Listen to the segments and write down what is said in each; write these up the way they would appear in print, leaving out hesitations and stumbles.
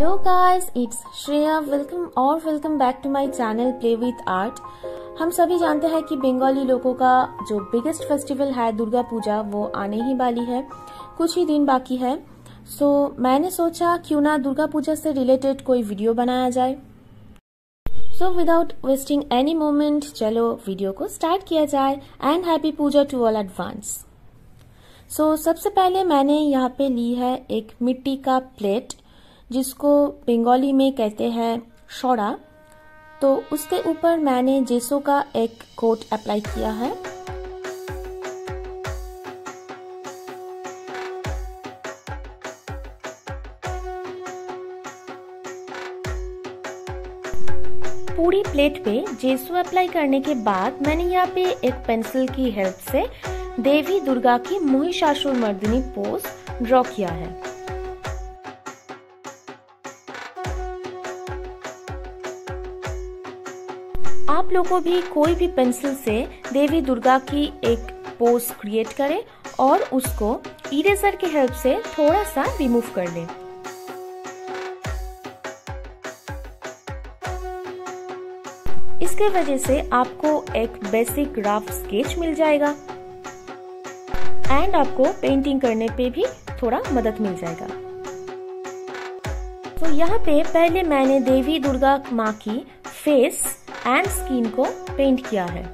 Hello guys, it's Shreya. Welcome back to my channel play with art. हम सभी जानते हैं कि बंगाली लोगों का जो बिगेस्ट फेस्टिवल है दुर्गा पूजा, वो आने ही वाली है। कुछ ही दिन बाकी है। मैंने सोचा क्यों ना दुर्गा पूजा से रिलेटेड कोई वीडियो बनाया जाए। विदाउट वेस्टिंग एनी मोमेंट, चलो वीडियो को स्टार्ट किया जाए। And happy Puja to all advance. सबसे पहले मैंने यहाँ पे ली है एक मिट्टी का प्लेट, जिसको बंगाली में कहते हैं शोड़ा। तो उसके ऊपर मैंने जेसो का एक कोट अप्लाई किया है। पूरी प्लेट पे जेसो अप्लाई करने के बाद मैंने यहाँ पे एक पेंसिल की हेल्प से देवी दुर्गा की महिषासुरमर्दिनी पोज ड्रॉ किया है। आप लोगों भी कोई भी पेंसिल से देवी दुर्गा की एक पोज क्रिएट करें और उसको इरेजर की हेल्प से थोड़ा सा रिमूव कर लें। इसके वजह से आपको एक बेसिक रफ स्केच मिल जाएगा एंड आपको पेंटिंग करने पे भी थोड़ा मदद मिल जाएगा। यहाँ पे पहले मैंने देवी दुर्गा माँ की फेस एंड स्किन को पेंट किया है।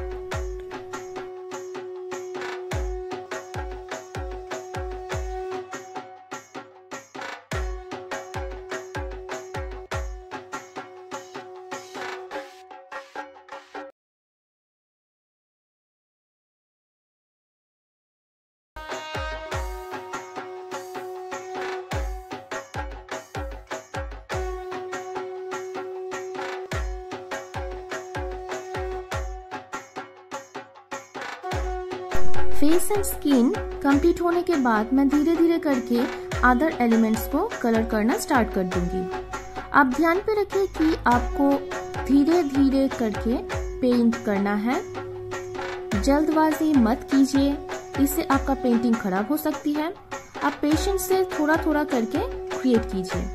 फेस एंड स्किन कंप्लीट होने के बाद मैं धीरे धीरे करके अदर एलिमेंट्स को कलर करना स्टार्ट कर दूंगी। आप ध्यान पे रखें कि आपको धीरे धीरे करके पेंट करना है। जल्दबाजी मत कीजिए, इससे आपका पेंटिंग खराब हो सकती है। आप पेशेंस से थोड़ा थोड़ा करके क्रिएट कीजिए।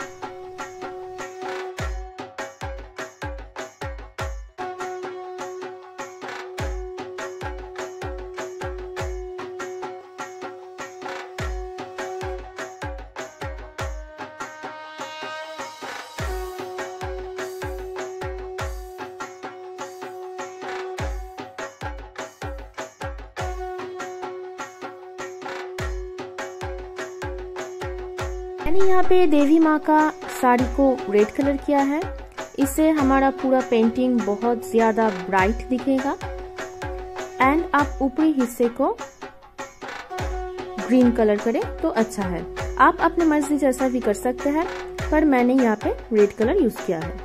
मैंने यहाँ पे देवी माँ का साड़ी को रेड कलर किया है। इससे हमारा पूरा पेंटिंग बहुत ज्यादा ब्राइट दिखेगा। एंड आप ऊपरी हिस्से को ग्रीन कलर करें तो अच्छा है। आप अपने मर्जी जैसा भी कर सकते हैं, पर मैंने यहाँ पे रेड कलर यूज किया है।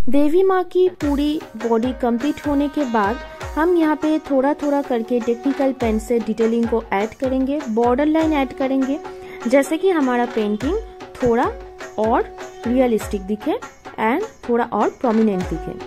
देवी माँ की पूरी बॉडी कंप्लीट होने के बाद हम यहाँ पे थोड़ा थोड़ा करके टेक्निकल पेन से डिटेलिंग को ऐड करेंगे, बॉर्डर लाइन ऐड करेंगे, जैसे कि हमारा पेंटिंग थोड़ा और रियलिस्टिक दिखे एंड थोड़ा और प्रोमिनेंट दिखे।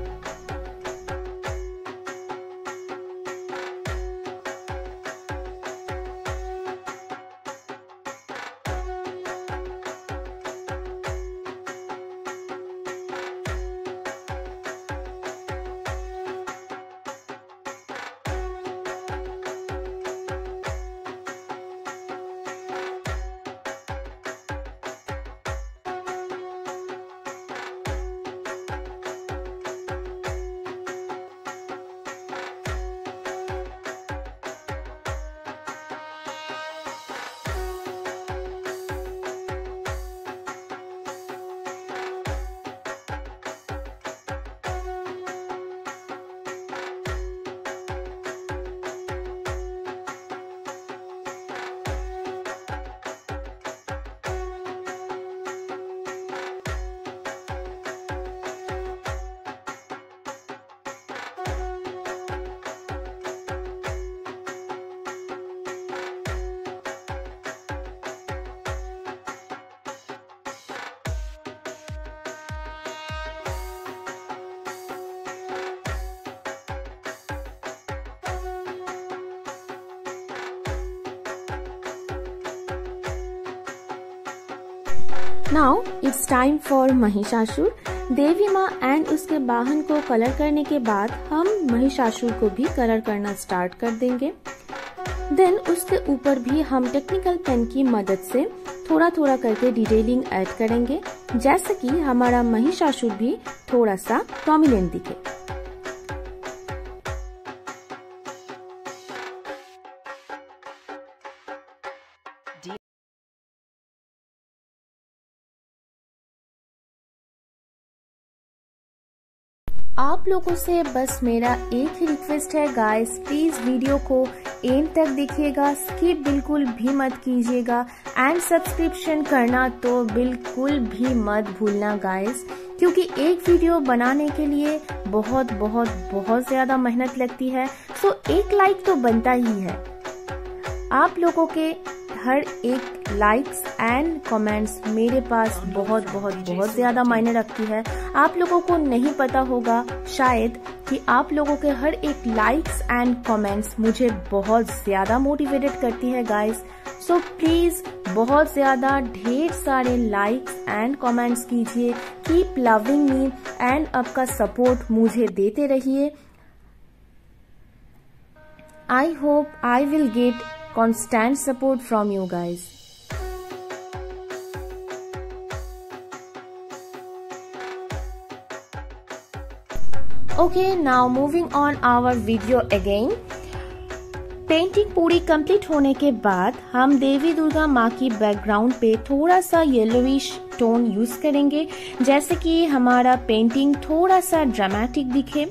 Now it's time for Mahishasur. देवी माँ एंड उसके वाहन को कलर करने के बाद हम महिषासुर को भी कलर करना स्टार्ट कर देंगे। देन उसके ऊपर भी हम टेक्निकल पेन की मदद से थोड़ा थोड़ा करके डिटेलिंग ऐड करेंगे, जैसे कि हमारा महिषासुर भी थोड़ा सा प्रोमिनेंट दिखे। आप लोगों से बस मेरा एक ही रिक्वेस्ट है गाइस, प्लीज वीडियो को एंड तक देखिएगा, स्किप बिल्कुल भी मत कीजिएगा एंड सब्सक्रिप्शन करना तो बिल्कुल भी मत भूलना गाइस, क्योंकि एक वीडियो बनाने के लिए बहुत बहुत बहुत ज्यादा मेहनत लगती है। सो एक लाइक तो बनता ही है। आप लोगों के हर एक लाइक्स एंड कमेंट्स मेरे पास बहुत बहुत बहुत ज्यादा मायने रखती है। आप लोगों को नहीं पता होगा शायद कि आप लोगों के हर एक लाइक्स एंड कमेंट्स मुझे बहुत ज्यादा मोटिवेटेड करती है गाइस। सो प्लीज बहुत ज्यादा ढेर सारे लाइक्स एंड कमेंट्स कीजिए, कीप लविंग मी एंड आपका सपोर्ट मुझे देते रहिए। I hope I will get constant support from you guys. Okay, now moving on our video again. Painting पूरी कंप्लीट होने के बाद हम देवी दुर्गा माँ की बैकग्राउंड पे थोड़ा सा येलोविश टोन यूज करेंगे, जैसे कि हमारा पेंटिंग थोड़ा सा ड्रामेटिक दिखे।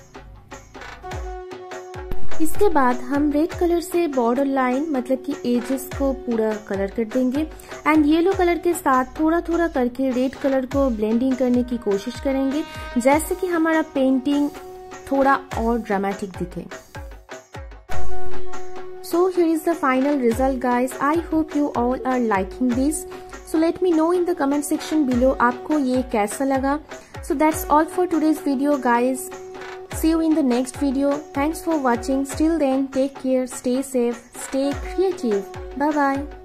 इसके बाद हम रेड कलर से बॉर्डर लाइन मतलब कि एजेस को पूरा कलर कर देंगे एंड येलो कलर के साथ थोड़ा थोड़ा करके रेड कलर को ब्लेंडिंग करने की कोशिश करेंगे, जैसे कि हमारा पेंटिंग थोड़ा और ड्रामेटिक दिखे। So here is the final result guys. I hope you all are liking this. So let me know in the comment section below आपको ये कैसा लगा। So that's all for today's video guys. See you in the next video. Thanks for watching. Till then, take care, stay safe, stay creative. Bye bye.